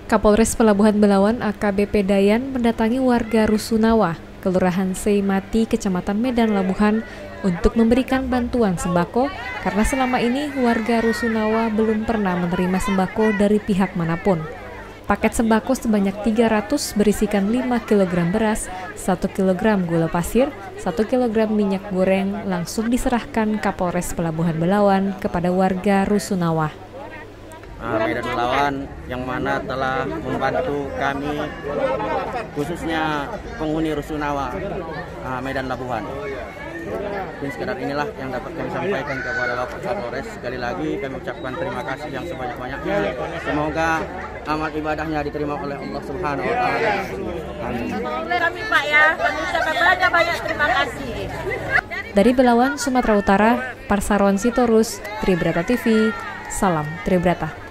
Kapolres Pelabuhan Belawan AKBP Dayan mendatangi warga Rusunawa, Kelurahan Seimati, Kecamatan Medan Labuhan untuk memberikan bantuan sembako karena selama ini warga Rusunawa belum pernah menerima sembako dari pihak manapun. Paket sembako sebanyak 300 berisikan 5 kg beras, 1 kg gula pasir, 1 kg minyak goreng langsung diserahkan Kapolres Pelabuhan Belawan kepada warga Rusunawa. Medan Belawan yang mana telah membantu kami khususnya penghuni Rusunawa Medan Labuhan. Dan sekedar inilah yang dapat kami sampaikan kepada Bapak Kapolres. Sekali lagi kami ucapkan terima kasih yang sebanyak-banyaknya. Semoga amal ibadahnya diterima oleh Allah Subhanahu wa taala. Amin. Kami Pak ya, kami ucapkan banyak terima kasih. Dari Belawan, Sumatera Utara, Parsaron Sitorus, Tribrata TV, salam Tribrata.